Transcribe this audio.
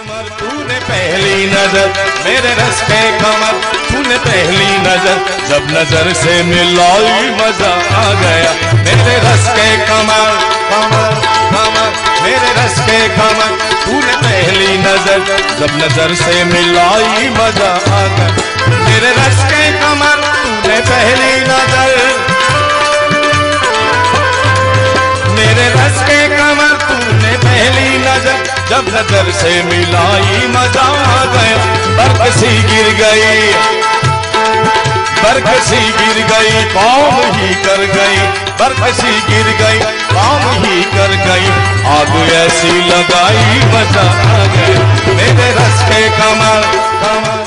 कमर तूने पहली नजर, मेरे रस के कमर तूने पहली नजर, जब नजर से मिलाई मजा आ गया। मेरे रस के कमर कमर कमर, मेरे रस के कमर तूने पहली नजर, जब नजर से मिलाई मजा आ गया। मेरे रस के कमर तूने पहली नजर, मेरे रस के कमर तूने पहली नजर, जब नजर से मिलाई मजा आ गया। बर्क सी गिर गई, बर्क सी गिर गई, कौम ही कर गई, बर्क सी गिर गई, कौम ही कर गई। आग ऐसी लगाई मजा आ गया। मेरे रस के कमर कमर